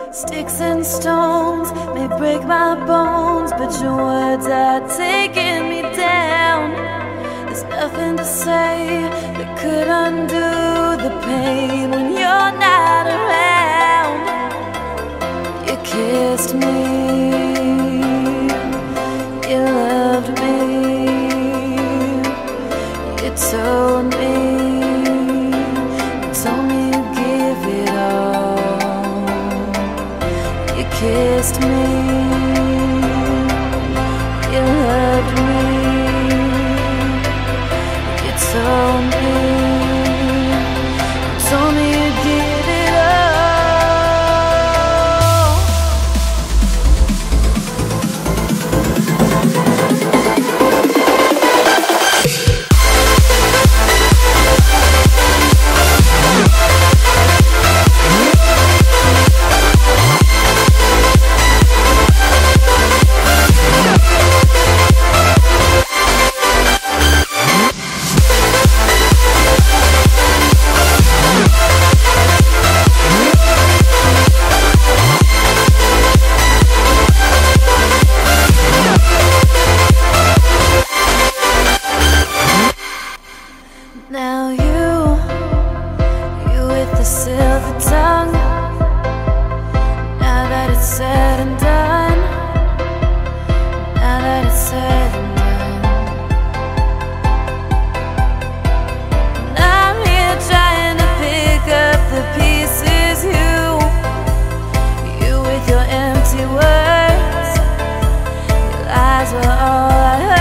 Sticks and stones may break my bones, but your words are taking me down. There's nothing to say that could undo the pain when you're not around. You kissed me, you loved me, you told me you'd give it all. You kissed me, you loved me, you told me you'd give it all. Now you with the silver tongue. Now that it's said and done, now that it's said and done, and I'm here trying to pick up the pieces. You with your empty words, your lies were all I heard.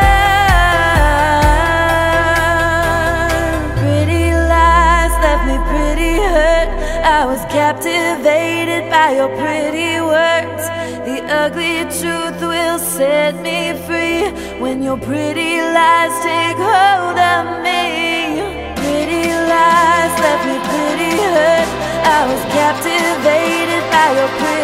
I was captivated by your pretty words. The ugly truth will set me free when your pretty lies take hold of me. Pretty lies left me pretty hurt. I was captivated by your pretty